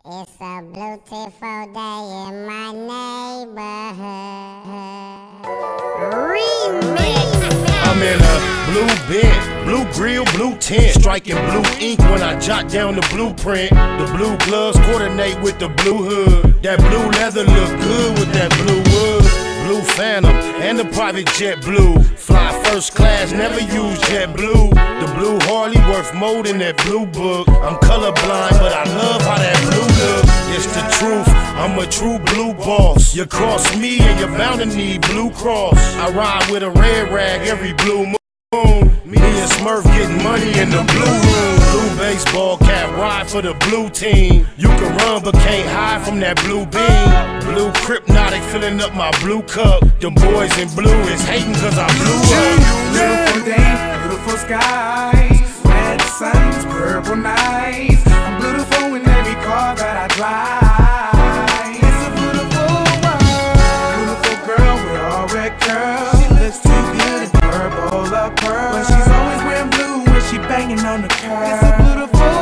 It's a beautiful day in my neighborhood. Remix. I'm in a blue bed, blue grill, blue tent, striking blue ink when I jot down the blueprint. The blue gloves coordinate with the blue hood. That blue leather look good with that blue wood. Blue Phantom and the private jet blue. Fly first class, never use jet blue. The blue Harley worth more than that blue book. I'm colorblind, but I love how that blue look. It's the truth, I'm a true blue boss. You cross me and you're bound to need Blue Cross. I ride with a red rag every blue moon. Me and Smurf getting money in the blue room. Blue baseball cap ride for the blue team. You can run but can't hide from that blue beam. Blue Krypnotic filling up my blue cup. Them boys in blue is hating cause I blew up. Beautiful day, beautiful skies, red suns, purple nights. I'm beautiful in every car that I drive. It's a beautiful world. Beautiful girl with all red curls. She looks too good in purple up pearl. But she's always wearing blue when she banging on the curb. It's a beautiful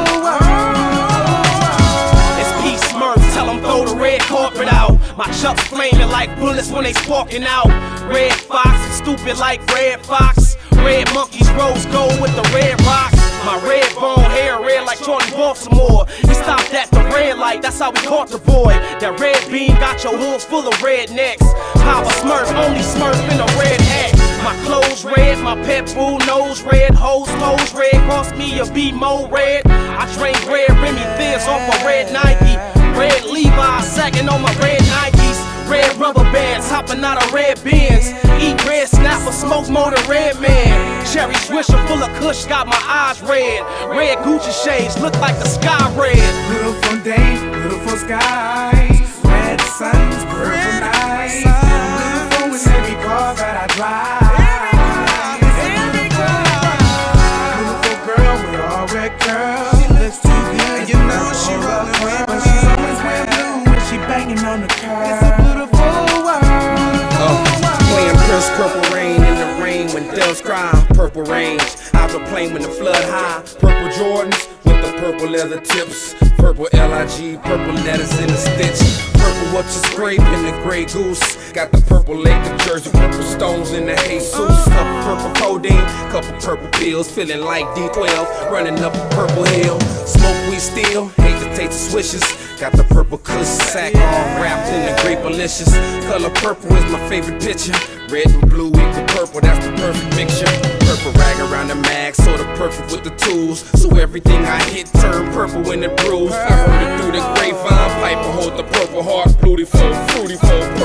world. It's P Smurf, tell them throw the red carpet out. My chucks flaming like bullets when they sparking out. Red fox, stupid like red fox. Red monkeys, rose gold with the red rocks. My red bone hair red like Charlie Baltimore. He stopped at the red light, that's how we caught the boy. That red beam got your hood full of rednecks. Papa Smurf, only Smurf in a red hat. My clothes red, my pet bull nose red. Hoes, toes red, cost me a B-Mo red. I drink red Remy Fizz off a red Nike. Red Levi's sagging on my red Nikes. Red rubber bands, hopping out of red Benz. Eat red snapper, smoke more than red man. Cherry swisher full of kush, got my eyes red. Red Gucci shades, look like the sky red. Beautiful day, beautiful skies, red suns, purple nights. I'm beautiful in every car that I drive. It's a beautiful girl with all red curls. She looks too good, you know she rolling red. But she's always wearing blue when she banging on the curb. It's a beautiful world. Playing Prince Purple Rain in the rain when doves cry. Purple range, out the plane when the flood high. Purple Jordans with the purple leather tips. Purple LIG, purple letters in the stitch. Purple what you scrape in the gray goose. Got the purple Laker jersey, purple stones in the Jesus. Couple purple codeine, couple purple pills. Feeling like D12, running up a purple hill. Smoke we still, hate to taste the swishes. Got the purple kush sack all wrapped in the grapelicious. Color purple is my favorite picture. Red and blue equal purple, that's the perfect mixture. Purple rag around the mag, sorta perfect with the tools. So everything I hit turn purple when it brews. I heard it through the grapevine, Piper hold the purple heart. Blutiful, fruityful,